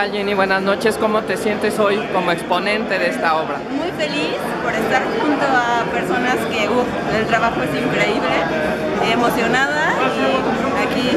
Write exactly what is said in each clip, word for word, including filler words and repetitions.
tal, Jenny? Buenas noches. ¿Cómo te sientes hoy como exponente de esta obra? Muy feliz por estar junto a personas que, uff, el trabajo es increíble, emocionada y aquí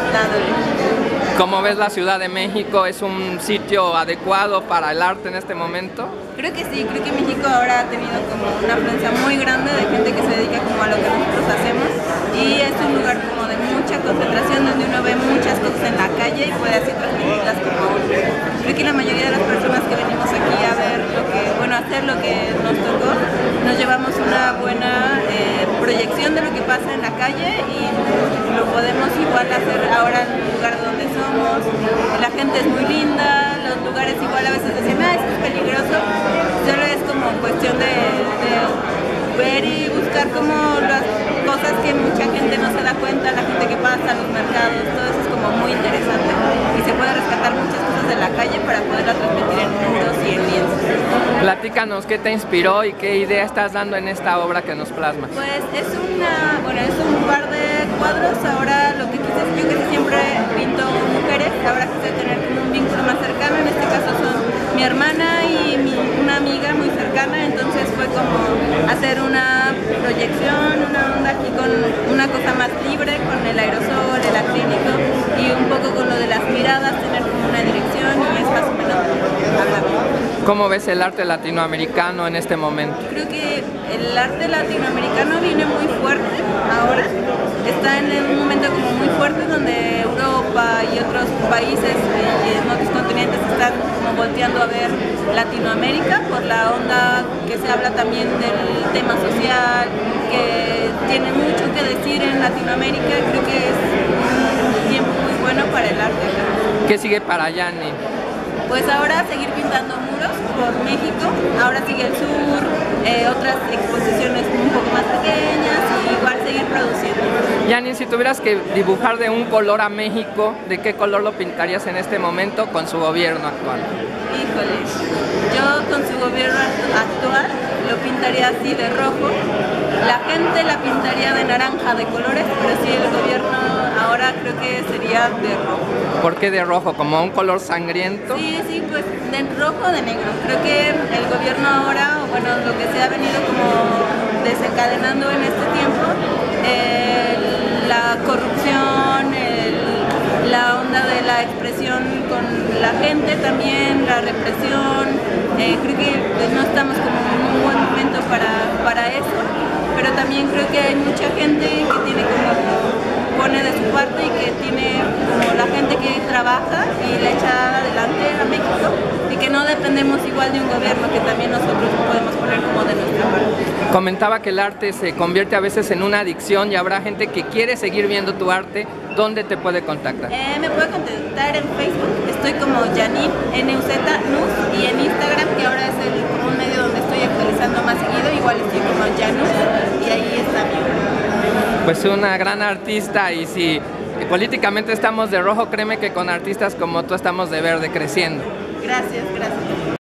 dándole. ¿Cómo ves la Ciudad de México? ¿Es un sitio adecuado para el arte en este momento? Creo que sí, creo que México ahora ha tenido como una afluencia muy grande de gente que se dedica como a lo que nosotros hacemos y es un lugar como de mucha concentración donde uno ve muchas cosas en la calle y puede así transmitirlas como... Creo que la mayoría de las personas que venimos aquí a ver lo que, bueno, a hacer lo que nos tocó, nos llevamos una buena eh, proyección de lo que pasa en la calle y lo podemos igual hacer ahora en el lugar donde somos. La gente es muy linda, los lugares igual a veces decían, ah, esto es peligroso, solo es como cuestión de, de ver y buscar como las cosas que mucha gente no se da cuenta, la gente que pasa, los mercados, todo eso es como muy interesante y se puede rescatar muchas cosas de la calle para poderlas transmitir en muros y en lienzos. Platícanos, ¿qué te inspiró y qué idea estás dando en esta obra que nos plasmas? Pues es una, bueno, es un par de cuadros, ahora lo que quise, yo que siempre pinto mujeres, ahora quise tener como un vínculo más cercano, en este caso son mi hermana y mi, una amiga muy cercana, entonces fue como hacer una proyección, una onda aquí con una cosa más libre, con el aerosol, el acrílico y un poco con lo de las miradas, tener como una dirección y es más o menos hablar. ¿Cómo ves el arte latinoamericano en este momento? Creo que el arte latinoamericano viene muy fuerte ahora, está en un momento como muy fuerte donde Europa y otros países y en otros continentes están como volteando a ver Latinoamérica por la onda que se habla también del tema social, que tiene mucho que decir en Latinoamérica. Creo que es un tiempo muy bueno para el arte acá. ¿Qué sigue para Yanni? Pues ahora seguir pintando muros por México, ahora sigue el sur, eh, otras exposiciones un poco más pequeñas y igual seguir produciendo. Yanni, si tuvieras que dibujar de un color a México, ¿de qué color lo pintarías en este momento con su gobierno actual? Híjole, yo con su gobierno actual lo pintaría así de rojo, la gente la pintaría de naranja, de colores, pero sí el gobierno ahora creo que sería de rojo. ¿Por qué de rojo? ¿Como un color sangriento? Sí, sí, pues de rojo o de negro. Creo que el gobierno ahora, o bueno, lo que se ha venido como desencadenando en este tiempo, eh, la corrupción, el, la onda de la expresión con la gente también, la represión, eh, creo que pues, no estamos como en un buen momento para, para eso, pero también creo que hay mucha gente que tiene como pone de su parte y que tiene como la gente que trabaja y le echa adelante a México y que no dependemos igual de un gobierno, que también nosotros podemos poner como de nuestra parte. Comentaba que el arte se convierte a veces en una adicción y habrá gente que quiere seguir viendo tu arte. ¿Dónde te puede contactar? Eh, me puede contactar en Facebook, estoy como Janine N U Z Nuz, y en Instagram, que ahora es el, como un medio donde estoy actualizando más seguido, igual estoy como Janus y ahí está mi obra. Pues una gran artista, y si políticamente estamos de rojo, créeme que con artistas como tú estamos de verde creciendo. Gracias, gracias.